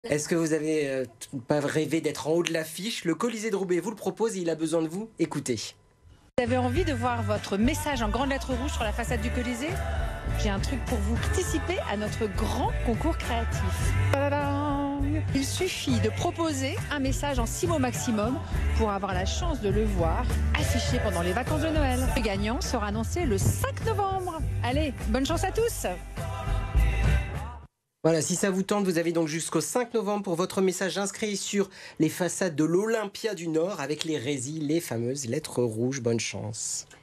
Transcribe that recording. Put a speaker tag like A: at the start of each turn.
A: Est-ce que vous avez pas rêvé d'être en haut de l'affiche? Le Colisée de Roubaix vous le propose et il a besoin de vous. Écoutez.
B: Vous avez envie de voir votre message en grandes lettres rouges sur la façade du Colisée? J'ai un truc pour vous, participer à notre grand concours créatif. Tadadam! Il suffit de proposer un message en 6 mots maximum pour avoir la chance de le voir affiché pendant les vacances de Noël. Le gagnant sera annoncé le 5 novembre. Allez, bonne chance à tous!
A: Voilà, si ça vous tente, vous avez donc jusqu'au 5 novembre pour votre message inscrit sur les façades de l'Olympia du Nord avec les résils, les fameuses lettres rouges. Bonne chance.